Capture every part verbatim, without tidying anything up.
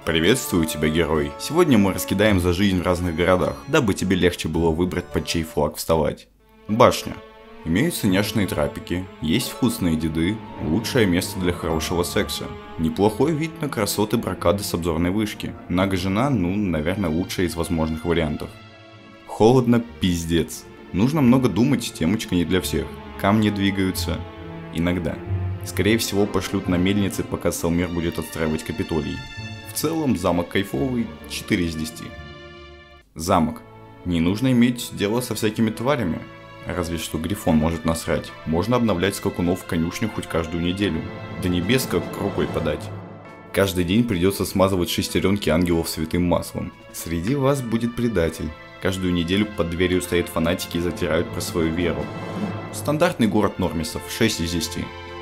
Приветствую тебя, герой! Сегодня мы раскидаем за жизнь в разных городах, дабы тебе легче было выбрать, под чей флаг вставать. Башня. Имеются няшные трапики, есть вкусные деды, лучшее место для хорошего секса. Неплохой вид на красоты бракады с обзорной вышки. Нага жена, ну, наверное, лучшая из возможных вариантов. Холодно, пиздец. Нужно много думать, темочка не для всех. Камни двигаются. Иногда. Скорее всего, пошлют на мельницы, пока Салмир будет отстраивать Капитолий. В целом, замок кайфовый, четыре из десяти. Замок. Не нужно иметь дело со всякими тварями. Разве что Грифон может насрать. Можно обновлять скакунов в конюшню хоть каждую неделю. До небес как рукой подать. Каждый день придется смазывать шестеренки ангелов святым маслом. Среди вас будет предатель. Каждую неделю под дверью стоят фанатики и затирают про свою веру. Стандартный город нормисов, шесть из десяти.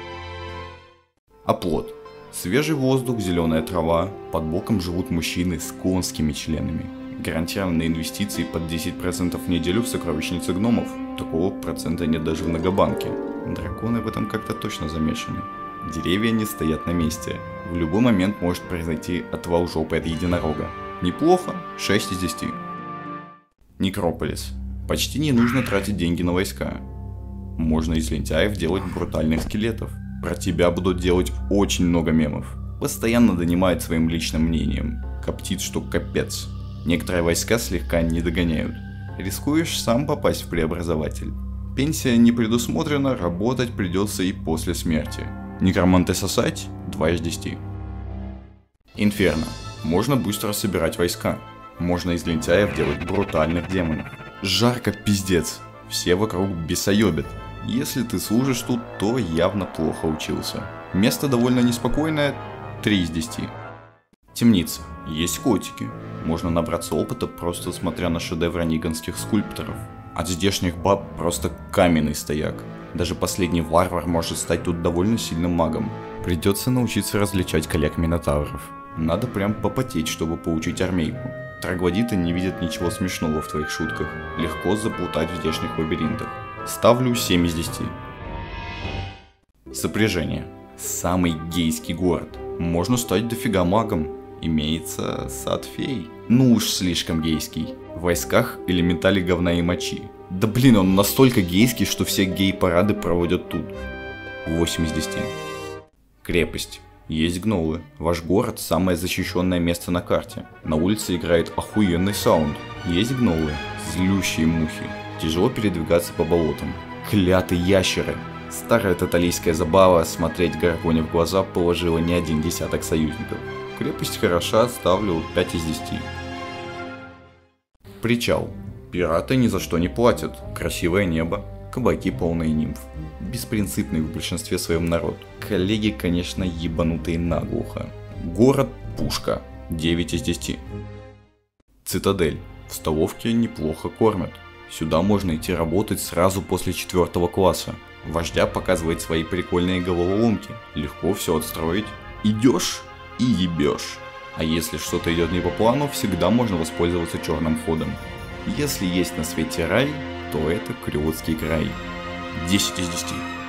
Оплот. Свежий воздух, зеленая трава, под боком живут мужчины с конскими членами. Гарантированные инвестиции под десять процентов в неделю в сокровищнице гномов. Такого процента нет даже в Многобанке. Драконы в этом как-то точно замешаны. Деревья не стоят на месте. В любой момент может произойти отвал жопы от единорога. Неплохо, шесть из десяти. Некрополис. Почти не нужно тратить деньги на войска. Можно из лентяев делать брутальных скелетов. Про тебя будут делать очень много мемов. Постоянно донимает своим личным мнением. Коптит, что капец. Некоторые войска слегка не догоняют. Рискуешь сам попасть в преобразователь. Пенсия не предусмотрена, работать придется и после смерти. Некроманты сосать? два из десяти. Инферно. Можно быстро собирать войска. Можно из лентяев делать брутальных демонов. Жарко пиздец. Все вокруг бесоебят. Если ты служишь тут, то явно плохо учился. Место довольно неспокойное, три из десяти. Темница. Есть котики. Можно набраться опыта, просто смотря на шедевры ниганских скульпторов. От здешних баб просто каменный стояк. Даже последний варвар может стать тут довольно сильным магом. Придется научиться различать коллег минотавров. Надо прям попотеть, чтобы получить армейку. Троглодиты не видят ничего смешного в твоих шутках. Легко заплутать в здешних лабиринтах. Ставлю семь из десяти. Сопряжение. Самый гейский город. Можно стать дофига магом. Имеется сад фей. Ну уж слишком гейский. В войсках элементали говна и мочи. Да блин, он настолько гейский, что все гей-парады проводят тут. восемь из десяти. Крепость. Есть гнолы. Ваш город самое защищенное место на карте. На улице играет охуенный саунд. Есть гнолы. Злющие мухи. Тяжело передвигаться по болотам. Клятые ящеры. Старая таталийская забава смотреть Гаргоне в глаза положила не один десяток союзников. Крепость хороша, ставлю пять из десяти. Причал. Пираты ни за что не платят. Красивое небо. Кабаки полные нимф. Беспринципный в большинстве своем народ. Коллеги, конечно, ебанутые наглухо. Город Пушка. девять из десяти. Цитадель. В столовке неплохо кормят. Сюда можно идти работать сразу после четвертого класса. Вождя показывает свои прикольные головоломки. Легко все отстроить. Идешь и ебешь. А если что-то идет не по плану, всегда можно воспользоваться черным ходом. Если есть на свете рай, то это Крюотский край. десять из десяти.